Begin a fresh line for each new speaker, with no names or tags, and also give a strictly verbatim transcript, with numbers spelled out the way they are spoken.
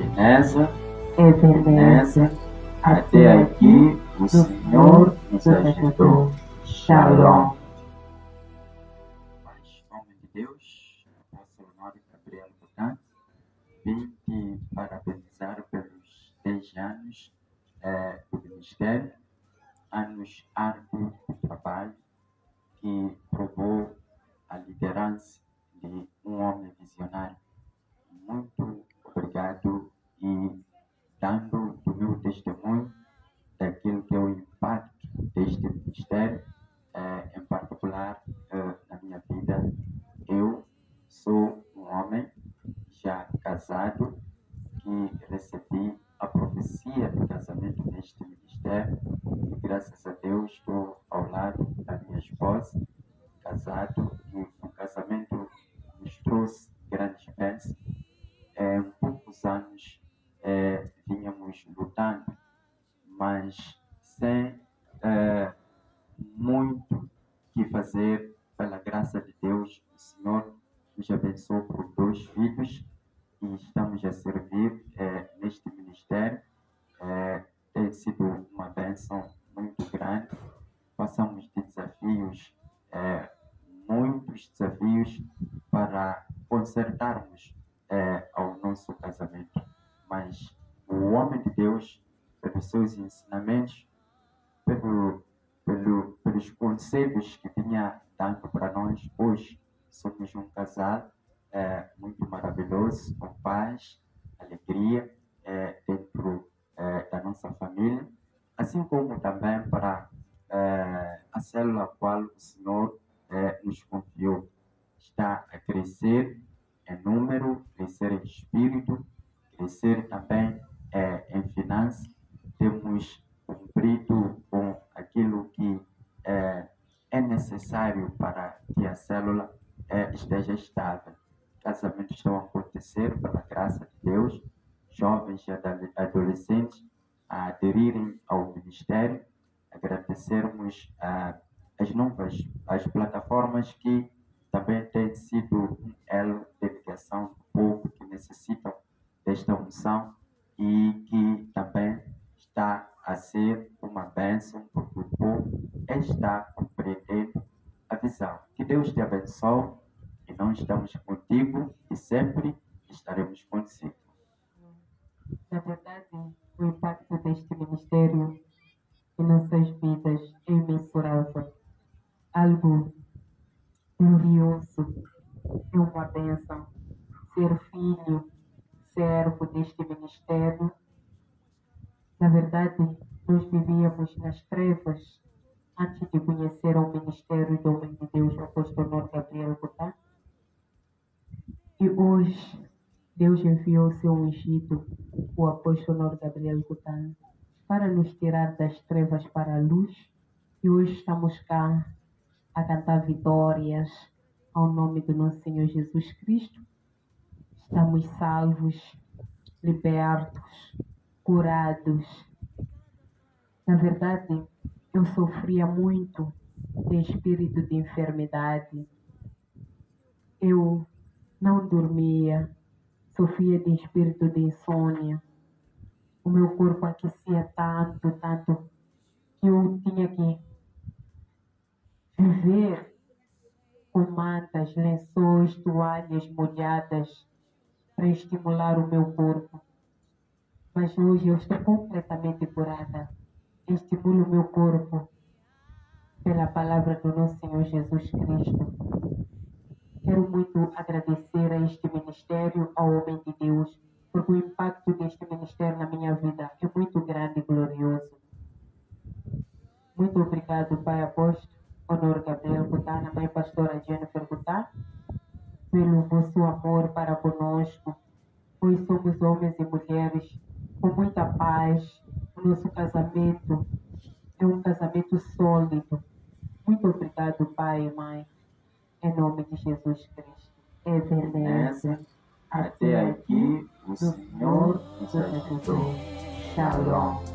Ebenezer,
Ebenezer,
até aqui o Senhor nos ajudou. Shalom. Mas, homem de Deus, apóstolo Mário Gabriel Butan, vim te parabenizar pelos dez anos eh, do ministério, anos árduos de trabalho, que provou a liderança de um homem visionário. Muito obrigado, e dando o meu testemunho daquilo que é o impacto deste ministério, eh, em particular eh, na minha vida. Eu sou um homem já casado que recebi a profecia de casamento neste ministério, e graças a Deus estou ao lado da minha esposa, casado, e o casamento nos trouxe grandes bênçãos. É, em poucos anos é, vínhamos lutando, mas sem é, muito que fazer. Pela graça de Deus, o Senhor nos abençoou por dois filhos e estamos a servir é, neste ministério. É, tem sido uma bênção muito grande. Passamos de desafios, é, muitos desafios, para consertarmos é, ao nosso casamento. Mas o homem de Deus, pelos seus ensinamentos, pelo, pelo, pelos conselhos que vinha dando para nós, hoje somos um casal é, muito maravilhoso, com paz, alegria é, dentro é, da nossa família, assim como também para é, a célula a qual o Senhor é, nos confiou. Está a crescer em número, crescer em espírito, crescer também é, em finanças. Temos cumprido com aquilo que é, é necessário para que a célula é, esteja estável. Casamentos estão a acontecer pela graça de Deus, jovens e adolescentes a aderirem ao ministério. Agradecermos a, as novas as plataformas que também têm sido um elo de ligação do povo que necessitam desta unção, e que também está a ser uma bênção, porque o povo está compreendendo a visão. Que Deus te abençoe, e nós estamos contigo e sempre estaremos contigo.
Na verdade, o impacto deste ministério em nossas vidas é imensurável. Algo glorioso, é uma bênção. Ser filho, servo deste ministério. Na verdade, nós vivíamos nas trevas antes de conhecer o ministério do homem de Deus, o apóstolo Gabriel Butan. E hoje, Deus enviou o seu ungido, o apóstolo Gabriel Butan, para nos tirar das trevas para a luz. E hoje estamos cá a cantar vitórias ao nome do nosso Senhor Jesus Cristo. Estamos salvos, libertos, curados. Na verdade, eu sofria muito de espírito de enfermidade. Eu não dormia, sofria de espírito de insônia. O meu corpo aquecia tanto, tanto, que eu tinha que viver com mantas, lençóis, toalhas molhadas para estimular o meu corpo. Mas hoje eu estou completamente curada. Estimulo o meu corpo pela palavra do nosso Senhor Jesus Cristo. Quero muito agradecer a este ministério, ao homem de Deus, porque o impacto deste ministério na minha vida é muito grande e glorioso. Muito obrigado, Pai Apóstolo Honor Gabriel Butan, a mãe pastora Jennifer Butan, pelo vosso amor para conosco, pois somos homens e mulheres com muita paz. O nosso casamento é um casamento sólido. Muito obrigado, Pai e Mãe, em nome de Jesus Cristo. Ebenezer,
até aqui o Senhor nos ajudou.
Shalom.